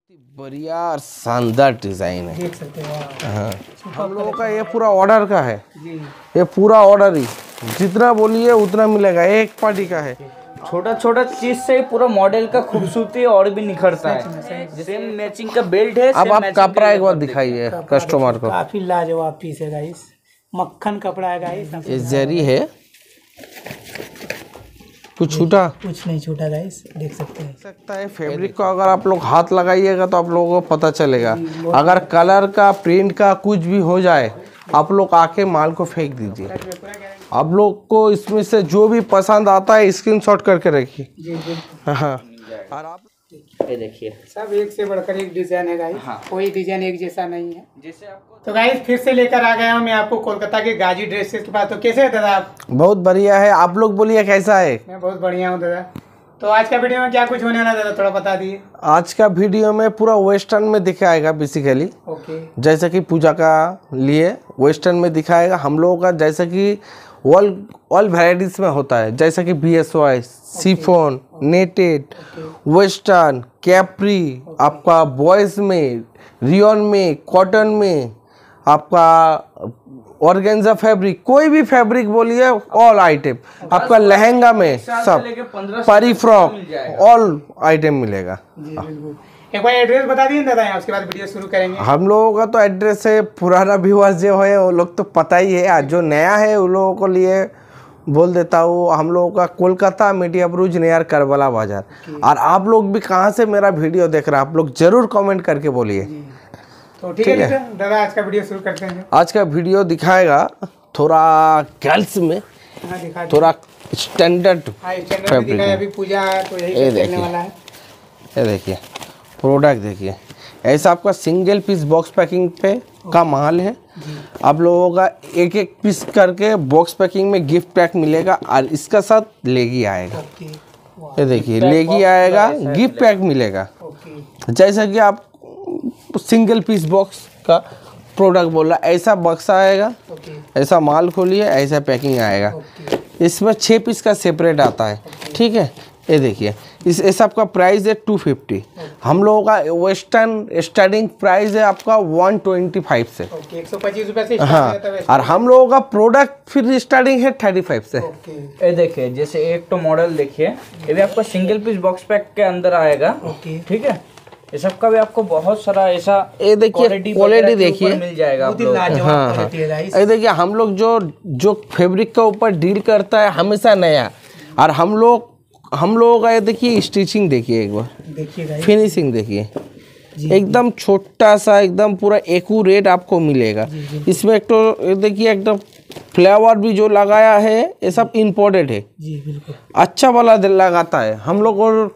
बढ़िया और शानदार डिजाइन है, देख सकते हो आप। हाँ। हम लोगों का ये पूरा ऑर्डर का है, जी ये पूरा ऑर्डर ही जितना बोलिए उतना मिलेगा, एक पार्टी का है। छोटा छोटा चीज से पूरा मॉडल का खूबसूरती और भी निखरता है। सेम मैचिंग का बेल्ट है। अब आप कपड़ा एक बार दिखाइए कस्टमर को। काफी लाजवाब पीस है गाइस, मक्खन कपड़ा है गाइस। ये जरी है, कुछ छूटा कुछ नहीं छूटा गाइस, देख सकते हैं। सकता है फैब्रिक को अगर आप लोग हाथ लगाइएगा तो आप लोगों को पता चलेगा। अगर कलर का प्रिंट का कुछ भी हो जाए आप लोग आके माल को फेंक दीजिए। आप लोग को इसमें से जो भी पसंद आता है स्क्रीनशॉट करके रखिए। हाँ, और आप ये देखिए सब एक से बढ़कर एक डिजाइन है गाइस। हाँ। कोई डिजाइन एक जैसा नहीं है। जैसे आपको तो गाइस फिर से लेकर आ गया हूँ मैं आपको कोलकाता के गाजी ड्रेसेस के पास। तो कैसे है दादा आप? बहुत बढ़िया है, आप लोग बोलिए कैसा है। मैं बहुत बढ़िया हूँ दादा। तो आज का वीडियो में क्या कुछ होने वाला है दादा, थोड़ा बता दिए। आज का वीडियो में पूरा वेस्टर्न में दिखाएगा बेसिकली, ओके जैसे कि पूजा का लिए वेस्टर्न में दिखाएगा। हम लोगों का जैसे कि ऑल वैरायटीज में होता है, जैसे कि BSY, chiffon, netted, western, capri, आपका बॉयज में, रियन में, कॉटन में, आपका ऑर्गेन्जा फैब्रिक, कोई भी फैब्रिक बोलिए ऑल आइटम आपका लहंगा में सब, परी फ्रॉक ऑल आइटम मिलेगा। जी बिल्कुल। एक बार एड्रेस बता दिए दादा, यहाँ उसके बाद वीडियो शुरू करेंगे। हम लोगों का तो एड्रेस है, पुराना व्यूअर्स जो है वो लोग तो पता ही है, आज जो नया है उन लोगों को लिए बोल देता हूँ। हम लोगों का कोलकाता मीडिया ब्रूज नियर करबला बाजार। और आप लोग भी कहाँ से मेरा वीडियो देख रहे हैं आप लोग जरूर कमेंट करके बोलिए। तो ठीक है दादा, आज का वीडियो शुरू करते हैं। आज का वीडियो दिखाएगा थोड़ा गर्ल्स में, हाँ दिखा दीजिए। थोड़ा स्टैंडर्ड स्टैंडर्ड दिखा है, अभी पूजा है तो यही ये चलने वाला है। ये देखिए प्रोडक्ट देखिए, ऐसा आपका सिंगल पीस बॉक्स पैकिंग पे का माल है। आप लोगों का एक एक पीस करके बॉक्स पैकिंग में गिफ्ट पैक मिलेगा और इसका साथ लेगी आएगा। ये देखिए लेगी आएगा, गिफ्ट पैक मिलेगा। जैसा कि आप सिंगल पीस बॉक्स का प्रोडक्ट बोल रहा, ऐसा बक्सा आएगा, ऐसा माल खोलिए, ऐसा पैकिंग आएगा। इसमें 6 पीस का सेपरेट आता है, ठीक है। ये देखिए इस सब का प्राइस है 250। हम लोगों का वेस्टर्न स्टार्टिंग प्राइस है आपका 125 से, 125 रुपए से। हाँ। और हम लोगों का प्रोडक्ट फिर स्टार्टिंग है 35 से। ये देखिए जैसे एक तो मॉडल देखिए, ये भी आपका सिंगल पीस बॉक्स पैक के अंदर आएगा, ठीक है। ये सब का भी आपको बहुत सारा ऐसा ये देखिए क्वालिटी देखिए मिल जाएगा आप लोग। हाँ, ये देखिए हम लोग जो फैब्रिक के ऊपर डील करता है हमेशा नया। और हम लोगों का ये देखिए स्टिचिंग देखिए, एक बार फिनिशिंग देखिए, एकदम छोटा सा एकदम पूरा एक्यूरेट आपको मिलेगा। इसमें एक तो ये देखिए एकदम फ्लेवर भी जो लगाया है ये सब इम्पोर्टेड है, जी बिल्कुल अच्छा वाला लगाता है हम लोग। और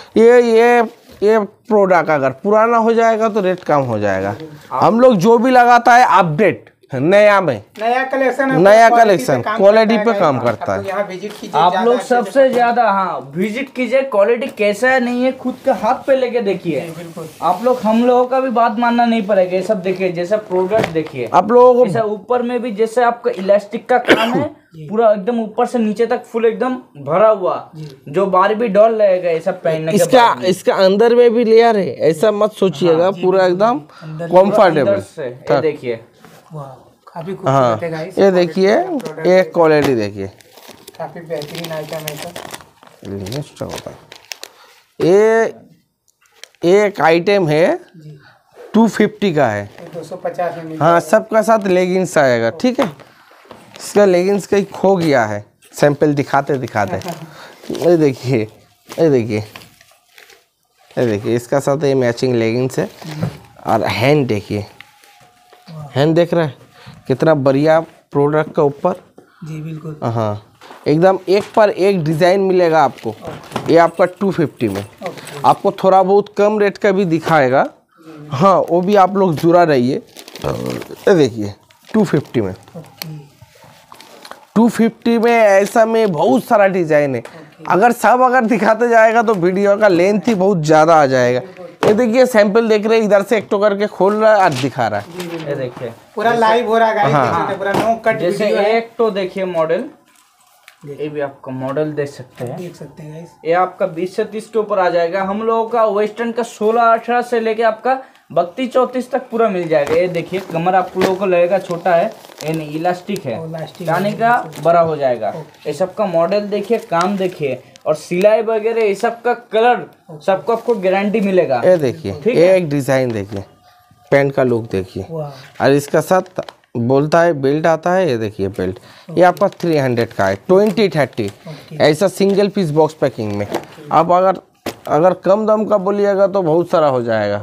ये प्रोडक्ट अगर पुराना हो जाएगा तो रेट कम हो जाएगा। हम लोग जो भी लगाता है अपडेट नया में, नया कलेक्शन क्वालिटी पे काम करता है। यहाँ विजिट कीजिए, आप लोग सबसे ज्यादा हाँ विजिट कीजिए, क्वालिटी कैसा है नहीं है खुद के हाथ पे लेके देखिए। आप लोग हम लोगों का भी बात मानना नहीं पड़ेगा। ये सब देखिए जैसा प्रोडक्ट देखिए आप लोगों को, जैसा ऊपर में भी जैसे आपका इलास्टिक का काम है पूरा एकदम ऊपर से नीचे तक फुल एकदम भरा हुआ, जो बारबी डॉल लगेगा ये सब पहनने के बाद। इसका अंदर में भी लेयर है, ऐसा मत सोचिएगा, पूरा एकदम कंफर्टेबल। ये देखिए काफी हाँ, खूबसूरत है गाइस। ये देखिए ये क्वालिटी देखिए, काफी बेहतरीन आइटम है सर। ये एक आइटम है 250 का है, 250 में। हाँ सबका साथ लेगिंग्स आएगा, ठीक है। इसका लेगिंग्स कहीं खो गया है, सैंपल दिखाते ये देखिए, ये देखिए, ये देखिए इसका साथ ये मैचिंग लेगिंग्स है। और हैंड देखिए, हैंड देख रहे हैं कितना बढ़िया प्रोडक्ट का ऊपर। जी बिल्कुल हाँ एकदम एक पर एक डिज़ाइन मिलेगा आपको। ये आपका 250 में, आपको थोड़ा बहुत कम रेट का भी दिखाएगा, हाँ वो भी आप लोग जुड़ा रहिए। ये देखिए 250 में, 250 में ऐसा में बहुत सारा डिजाइन है। अगर दिखाते जाएगा तो वीडियो का लेंथ ही बहुत ज़्यादा आ जाएगा। ये देखिए सैंपल देख रहे हैं, इधर से एक टो करके खोल रहा है और दिखा रहा है। ये देखिए पूरा लाइव हो रहा है गाइस, हाँ। पूरा नो कट। जैसे एक तो देखिए मॉडल ये भी आपका मॉडल देख सकते हैं। देख सकते हैं गाइस, ये आपका 20 से 30 के ऊपर आ जाएगा। हम लोगों का वेस्टर्न का 16-18 से लेके आपका 32-34 तक पूरा मिल जाएगा। ये देखिए कमर आप लोगों को लगेगा छोटा है, ये नहीं इलास्टिक है, इलास्टिक जाने का बड़ा हो जाएगा। ये सब का मॉडल देखिए, काम देखिए और सिलाई वगैरह ये सब का कलर सबको आपको गारंटी मिलेगा। ये देखिए, ठीक ये है। एक डिजाइन देखिए, पैंट का लुक देखिए, वाह और इसका साथ बोलता है बेल्ट आता है। ये देखिए बेल्ट, ये आपका 300 का है, 20-30 ऐसा सिंगल पीस बॉक्स पैकिंग में। आप अगर कम दाम का बोलिएगा तो बहुत सारा हो जाएगा।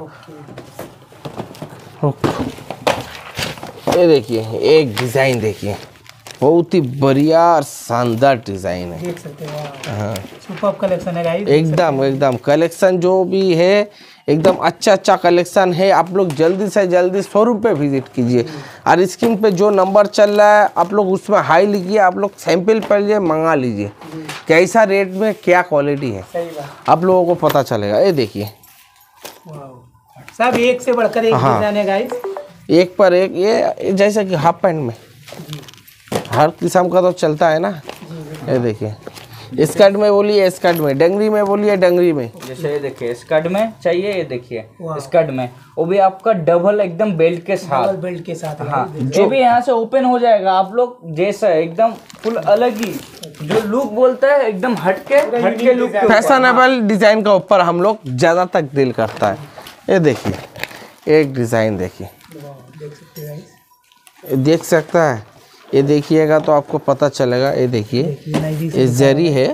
ये देखिए एक डिज़ाइन देखिए, बहुत ही बढ़िया और शानदार डिज़ाइन है। देख सकते हैं, वाह हाँ सुपर्ब कलेक्शन है गाइस। एकदम कलेक्शन जो भी है एकदम अच्छा कलेक्शन है। आप लोग जल्दी से जल्दी शोरूम पे विजिट कीजिए, और स्क्रीन पे जो नंबर चल रहा है आप लोग उसमें हाई लिखिए, आप लोग सैंपल पहले मंगा लीजिए, कैसा रेट में क्या क्वालिटी है सही बात, आप लोगों को पता चलेगा। ये देखिए वाह सब एक से बढ़कर एक हाँ। डिजाइन है गाइस। एक पर एक, ये जैसा कि हाफ पैंट में हर किस्म का तो चलता है ना। ये देखिए स्कर्ट में बोलिए स्कर्ट में, डंगरी में बोलिए डंगरी में। जैसे ये देखिए स्कर्ट में चाहिए, ये देखिए वाह। स्कर्ट में वो भी आपका डबल एकदम बेल्ट के साथ। डबल बेल्ट के साथ है हाँ, गाइस। जो भी यहाँ से ओपन हो जाएगा आप लोग जैसा एकदम फुल अलग ही जो लुक बोलता है, एकदम हटके लुक के ऊपर। फैशनेबल डिजाइन का ऊपर हम लोग ज्यादा तक दिल करता है। ये देखिए एक डिजाइन देखिए, वाह, देख सकते हैं गाइस, ये देख सकता है, ये देखिएगा तो आपको पता चलेगा। ये देखिए देखिए नाइटी से ये जरी है,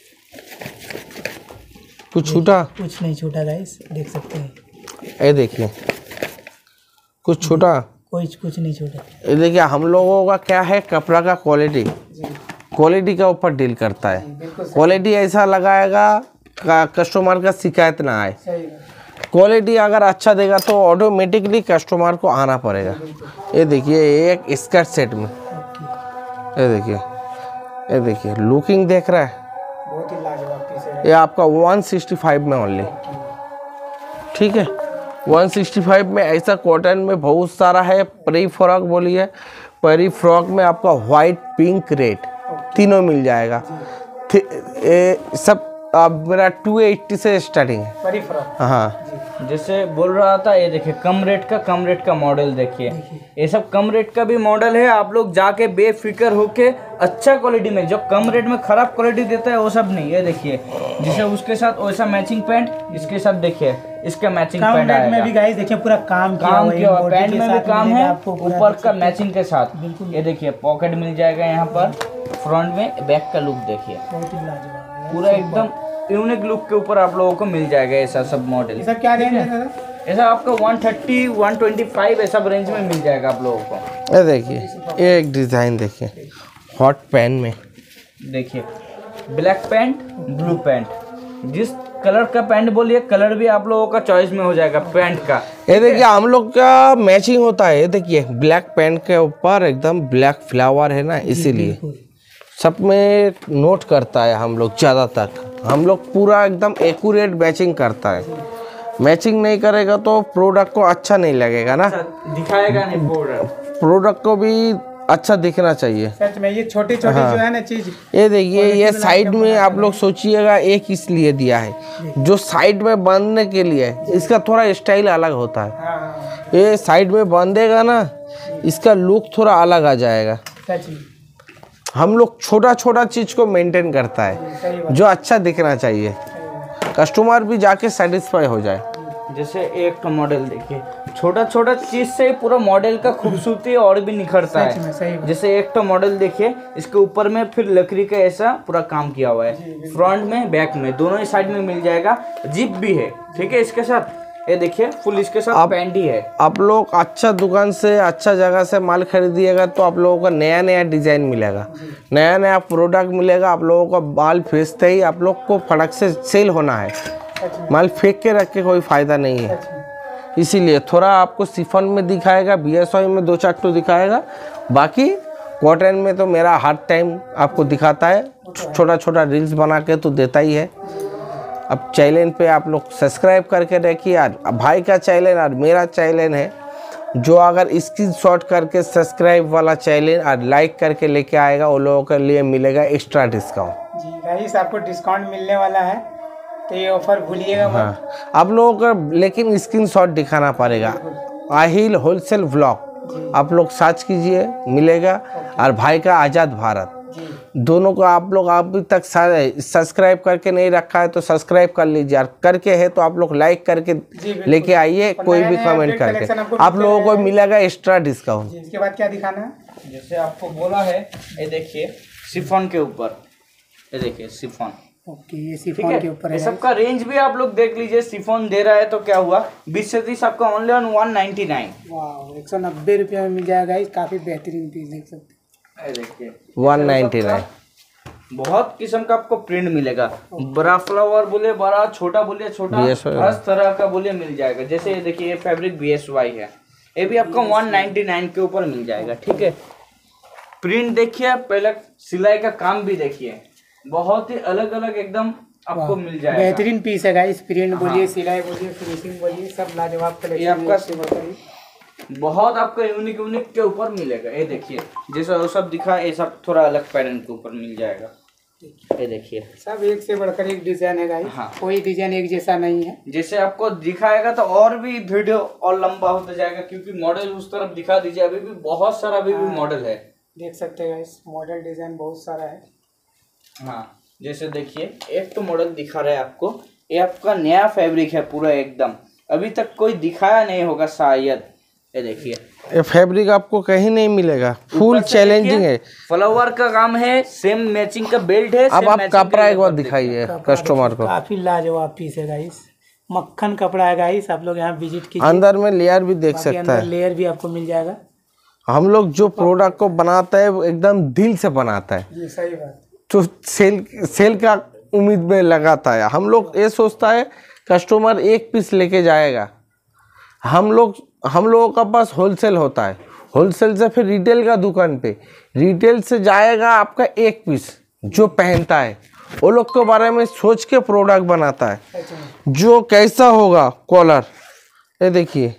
कुछ छूटा, कुछ नहीं छूटा गाइस, देख सकते हैं, ये देखिए कुछ छूटा, कुछ नहीं छूटा। ये देखिए हम लोगों का क्या है, कपड़ा का क्वालिटी का ऊपर डील करता है। क्वालिटी ऐसा लगाएगा कस्टमर का शिकायत ना आए। सही क्वालिटी अगर अच्छा देगा तो ऑटोमेटिकली कस्टमर को आना पड़ेगा। ये देखिए एक स्कर्ट सेट में, ये देखिए लुकिंग देख रहा है, बहुत ही लाजवाब पीस है। ये आपका 165 में ओनली, ठीक है 165 में। ऐसा कॉटन में बहुत सारा है। परी फ्रॉक बोलिए, परी फ्रॉक में आपका वाइट पिंक रेड तीनों मिल जाएगा। सब अब मेरा 280 से स्टार्टिंग है। परी फ्रॉक, हाँ जैसे बोल रहा था, ये देखिए कम रेट का मॉडल देखिए, ये सब कम रेट का भी मॉडल है। आप लोग जाके बेफिक्र होके अच्छा क्वालिटी में, जो कम रेट में खराब क्वालिटी देता है वो सब नहीं। ये देखिए जैसे उसके साथ वैसा मैचिंग पैंट, इसके साथ देखिए इसका मैचिंग कम पैंट रेट में भी आएगा। गाइस देखिए पूरा काम किया हुआ है, किया हुआ, बॉडी पैंट के में भी साथ काम मिलेगा है, आपको पूरा, ऊपर देख का सकते मैचिंग के साथ। बिल्कुल। ये देखिए पॉकेट मिल जाएगा यहाँ पर, फ्रंट में बैक का लुक देखिए, हैं। बहुत ही लाजवाब है। पूरा एकदम यूनिक लुक के ऊपर आप लोगों को मिल जाएगा ऐसा सब मॉडल। ये सब क्या रेंज है दादा? ऐसा आपका 130, 125 ऐसा रेंज में मिल जाएगा आप लोगों को। ये देखिए ये एक डिज़ाइन देखिए हॉट पैन में, देखिए ब्लैक पैंट, ब्लू पैंट, जिस कलर का पैंट बोलिए कलर भी आप लोगों का चॉइस में हो जाएगा पैंट का। ये देखिए हम लोग का मैचिंग होता है। ये देखिए ब्लैक पैंट के ऊपर एकदम ब्लैक फ्लावर है ना, इसीलिए सब में नोट करता है हम लोग। ज़्यादातर हम लोग पूरा एकदम एक्यूरेट मैचिंग करता है। मैचिंग नहीं करेगा तो प्रोडक्ट को अच्छा नहीं लगेगा ना, दिखाएगा नहीं प्रोडक्ट को भी अच्छा दिखना चाहिए। सच में ये छोटी छोटी जो है ना चीज, ये देखिए ये साइड में आप लोग सोचिएगा एक इसलिए दिया है, जो साइड में बांधने के लिए है। इसका थोड़ा स्टाइल अलग होता है। हाँ ये साइड में बांधेगा ना, इसका लुक थोड़ा अलग आ जाएगा। सच में हम लोग छोटा छोटा चीज को मेंटेन करता है, सही बात, जो अच्छा दिखना चाहिए, कस्टमर भी जाके सेटिस्फाई हो जाए। जैसे एक तो मॉडल देखिए, छोटा छोटा चीज से ही पूरा मॉडल का खूबसूरती और भी निखरता सच में है। सही बात। जैसे एक तो मॉडल देखिए, इसके ऊपर में फिर लकड़ी का ऐसा पूरा काम किया हुआ है, फ्रंट में बैक में दोनों ही साइड में मिल जाएगा। जिप भी है, ठीक है इसके साथ। ये देखिए फुल इसके साथ पैंट ही है। आप लोग अच्छा दुकान से अच्छा जगह से माल खरीदिएगा तो आप लोगों का नया नया डिजाइन मिलेगा, नया नया प्रोडक्ट मिलेगा। आप लोगों का माल फेंचते ही आप लोग को फटक से सेल होना है। माल फेंक के रख के कोई फायदा नहीं है। इसीलिए थोड़ा आपको सिफन में दिखाएगा, BSY में 2-4 दिखाएगा, बाकी कॉटन में तो मेरा हर टाइम आपको दिखाता है। छोटा छोटा रील्स बना के तो देता ही है। अब चैनल पे आप लोग सब्सक्राइब करके रखिए। यार भाई का चैनल और मेरा चैनल है, जो अगर स्क्रीनशॉट करके सब्सक्राइब वाला चैनल और लाइक करके लेके आएगा वो लोगों के लिए मिलेगा एक्स्ट्रा डिस्काउंट। जी गाइस आपको डिस्काउंट मिलने वाला है, तो ये ऑफर भूलिएगा मत। हाँ, आप लोगों का लेकिन स्क्रीनशॉट दिखाना पड़ेगा। आहिल होलसेल व्लॉग आप लोग सर्च कीजिए, मिलेगा। और भाई का आज़ाद भारत, दोनों को आप लोग अभी तक सब्सक्राइब करके नहीं रखा है तो सब्सक्राइब कर लीजिए, और करके है तो आप लोग लाइक करके लेके आइए, कोई भी कमेंट करके आप लोगों को मिलेगा एक्स्ट्रा डिस्काउंट। इसके बाद क्या दिखाना है? जैसे आपको बोला है, ये देखिए शिफॉन के ऊपर, ये देखिए शिफॉन। ओके, ये शिफॉन के ऊपर है। ये सबका रेंज भी आप लोग देख लीजिए। शिफॉन दे रहा है तो क्या हुआ, 20 से 30 आपका ओनली ऑन 199। वाह, 190 रुपये में मिल जाएगा। इस काफी बेहतरीन पीस देख सकते हैं। ये देखिए 199। बहुत किस्म का आपको प्रिंट मिलेगा, बड़ा फ्लावर बोले बड़ा, छोटा बोले छोटा, हर तरह का बोले मिल जाएगा। जैसे ये देखिए ये फैब्रिक BSY है, ये भी आपका 199 के ऊपर मिल जाएगा। ठीक है, प्रिंट देखिए, पहले सिलाई का काम भी देखिए, बहुत ही अलग अलग एकदम आपको मिल जाएगा। बेहतरीन पीस है गाइस। प्रिंट बोलिए, सिलाई बोलिए, फिनिशिंग बोलिए, सब लाजवाब कलेक्शन। ये आपका बहुत आपका यूनिक के ऊपर मिलेगा। ये देखिए जैसा वो सब दिखा, ये सब थोड़ा अलग पैटर्न के ऊपर मिल जाएगा। ये देखिए सब एक से बढ़कर एक डिजाइन है गाइस। हाँ, कोई डिजाइन एक जैसा नहीं है। जैसे आपको दिखाएगा तो और भी वीडियो और लंबा होता जाएगा, क्योंकि मॉडल उस तरफ दिखा दीजिए। अभी भी बहुत सारा अभी भी मॉडल है, देख सकते हैं गाइस, मॉडल डिजाइन बहुत सारा है। हाँ, जैसे देखिए एक तो मॉडल दिखा रहा है आपको, ये आपका नया फैब्रिक है पूरा एकदम, अभी तक कोई दिखाया नहीं होगा शायद। ये देखिए ये फैब्रिक आपको कहीं नहीं मिलेगा, फुल चैलेंजिंग है। फ्लावर का काम है, सेम मैचिंग का बेल्ट है। अब आप कपड़ा एक बार दिखाइए कस्टमर को। काफी लाजवाब पीस है गाइस, मक्खन कपड़ा है गाइस। आप लोग यहाँ विजिट कीजिए। अंदर में लेयर भी देख सकता है, लेयर भी आपको मिल जाएगा। हम लोग जो प्रोडक्ट को बनाता है वो एकदम दिल से बनाता है, ये सही बात। तो सेल का उम्मीद में लगाता है। हम लोग ये सोचता है कस्टमर एक पीस लेके जाएगा। हम लोगों का पास होलसेल होता है, होलसेल से फिर रिटेल का दुकान पे, रिटेल से जाएगा आपका एक पीस जो पहनता है, वो लोग के बारे में सोच के प्रोडक्ट बनाता है जो कैसा होगा कॉलर। ये देखिए,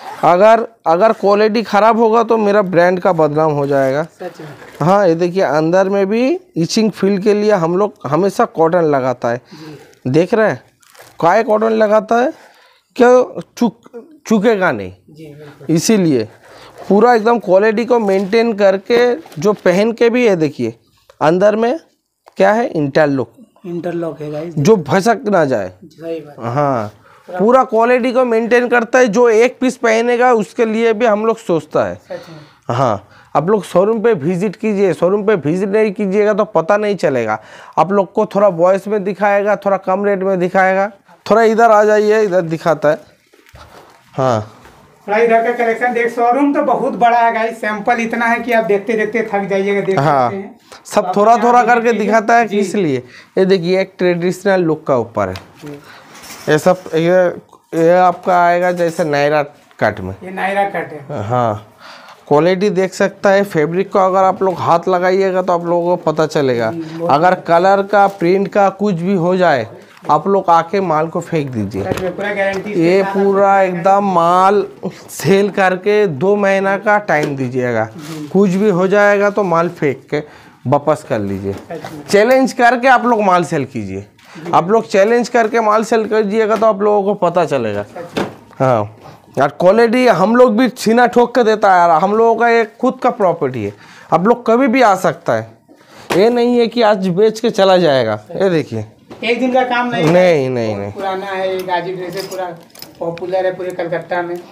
अगर क्वालिटी खराब होगा तो मेरा ब्रांड का बदनाम हो जाएगा। हाँ, ये देखिए अंदर में भी इचिंग फील के लिए हम लोग हमेशा कॉटन लगाता है। देख रहे हैं काय कॉटन लगाता है, क्या चुकेगा नहीं, इसीलिए पूरा एकदम क्वालिटी को मेंटेन करके जो पहन के भी। ये देखिए अंदर में क्या है, इंटरलॉक है गाइस, जो भसक ना जाए। सही बात। हाँ, पूरा क्वालिटी को मेंटेन करता है। जो एक पीस पहनेगा उसके लिए भी हम लोग सोचता है। हाँ, आप लोग शोरूम पे विजिट कीजिए, शोरूम पे विजिट नहीं कीजिएगा तो पता नहीं चलेगा। आप लोग को थोड़ा वॉइस में दिखाएगा, थोड़ा कम रेट में दिखाएगा। थोड़ा इधर आ जाइए, इधर दिखाता है। हाँ, थोड़ा इधर का कलेक्शन देख। शोरूम तो बहुत बड़ा है गाइस, सैंपल इतना है कि आप देखते देखते थक जाइएगा। देख हाँ, सकते हैं सब थोड़ा थोड़ा करके दिखाता है, इसलिए। ये देखिए एक ट्रेडिशनल लुक का ऊपर है, ये सब ये आपका आएगा जैसे नायरा कट में। ये नायरा कट है। हाँ, क्वालिटी देख सकता है। फैब्रिक को अगर आप लोग हाथ लगाइएगा तो आप लोगों को पता चलेगा। अगर कलर का, प्रिंट का कुछ भी हो जाए, आप लोग आके माल को फेंक दीजिए। पूरा गारंटी। ये पूरा एकदम माल सेल करके 2 महीना का टाइम दीजिएगा। कुछ भी हो जाएगा तो माल फेंक के वापस कर लीजिए। चैलेंज करके आप लोग माल सेल कीजिए। आप लोग चैलेंज करके माल सेल कीजिएगा तो आप लोगों को पता चलेगा। हाँ यार, क्वालिटी हम लोग भी छीना ठोक के देता है यार। हम लोगों का एक खुद का प्रॉपर्टी है, आप लोग कभी भी आ सकता है। ये नहीं है कि आज बेच के चला जाएगा। ये देखिए एक दिन का काम नहीं। नहीं पुराना है, गाजी ड्रेस है, पूरा पॉपुलर है पूरे कलकत्ता में।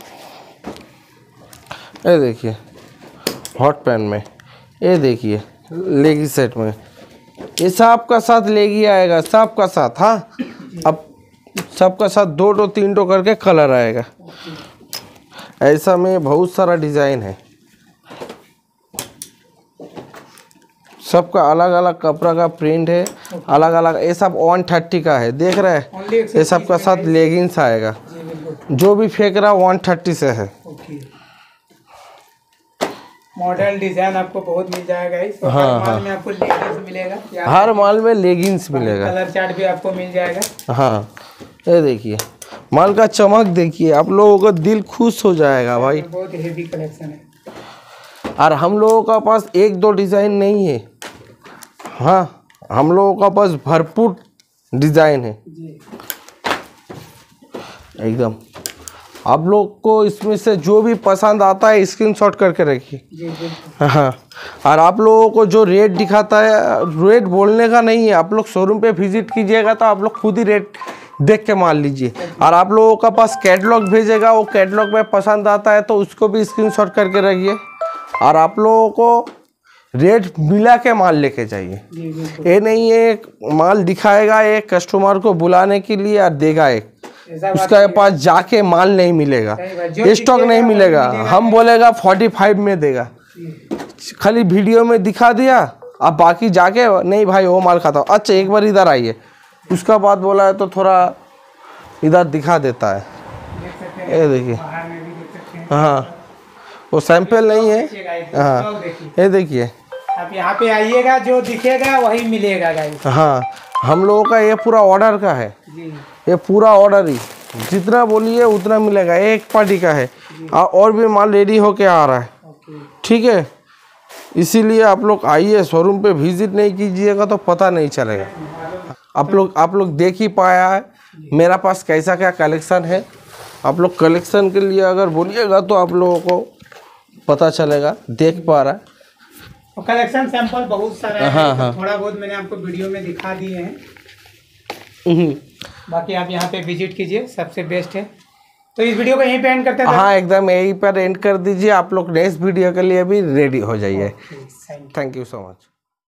ये देखिए हॉट पैन में, ये देखिए लेगी सेट में, ये सबका साथ लेगी आएगा, सबका साथ। हाँ, अब सबका साथ 2 3 करके कलर आएगा। ऐसा में बहुत सारा डिजाइन है, सबका अलग अलग कपड़ा का प्रिंट है, अलग अलग। ये सब 130 का है, देख रहे हैं। ये सबका साथ लेगिंग्स आएगा, जो भी फेंक रहा 130 से है। मॉडल डिजाइन आपको बहुत मिल जाएगा इस। हाँ, हर माल में आपको लेगिंग्स मिलेगा, हर माल में लेगिंग्स मिलेगा। कलर चार्ट भी आपको मिल जाएगा। हाँ, ये देखिए माल का चमक देखिए, आप लोगों का दिल खुश हो जाएगा भाई। बहुत हेवी कलेक्शन है। और हम लोगों का पास एक दो डिज़ाइन नहीं है, हाँ हम लोगों का पास भरपूर डिज़ाइन है जी एकदम। आप लोग को इसमें से जो भी पसंद आता है स्क्रीनशॉट करके रखिए। जी बिल्कुल। हाँ, और आप लोगों को जो रेट दिखाता है, रेट बोलने का नहीं है, आप लोग शोरूम पे विजिट कीजिएगा तो आप लोग खुद ही रेट देख के मान लीजिए। और आप लोगों का पास कैटलॉग भेजेगा, वो कैटलॉग में पसंद आता है तो उसको भी स्क्रीनशॉट करके रखिए। और आप लोगों को रेट मिला के माल लेके जाइए। जी बिल्कुल। ये नहीं है एक माल दिखाएगा एक कस्टमर को बुलाने के लिए और देगा एक, ऐसा बात उसके नहीं है। पास जाके माल नहीं मिलेगा, सही बात, जो स्टॉक नहीं दिखेगा मिलेगा। वही मिलेगा। हम बोलेगा 45 में देगा, जी। खाली वीडियो में दिखा दिया, अब बाकी जाके नहीं भाई वो माल खाता हूँ, अच्छा एक बार इधर आइए, उसका बाद बोला है तो थोड़ा इधर दिखा देता है। देख सकते हैं, ये देखिए, बाहर में भी देख सकते हैं। हाँ वो सैंपल नहीं है, देखिएगा एक हाँ स्टॉक देखिए। ये देखिए, आप यहाँ पे आइएगा, जो दिखेगा वही मिलेगा गाइस। हाँ हम लोगों का ये पूरा ऑर्डर का है, जी ये पूरा ऑर्डर ही जितना बोलिए उतना मिलेगा, एक पार्टी का है और भी माल रेडी होके आ रहा है। ओके। ठीक है, इसीलिए आप लोग आइए, शोरूम पे विजिट नहीं कीजिएगा तो पता नहीं चलेगा। आप लोग देख ही पाया है मेरा पास कैसा क्या कलेक्शन है। आप लोग कलेक्शन के लिए अगर बोलिएगा तो आप लोगों को पता चलेगा, देख पा रहा है। और कलेक्शन सैंपल बहुत सारा है, हाँ, तो हाँ। थोड़ा बहुत मैंने आपको वीडियो में दिखा दिए हैं। हम्म। बाकी आप यहाँ पे विजिट कीजिए, सबसे बेस्ट है। तो इस वीडियो को यहीं पे एंड करते हैं। हाँ एकदम यहीं पर एंड कर दीजिए, आप लोग नेक्स्ट वीडियो के लिए भी रेडी हो जाइए। Thank you. Thank you so much.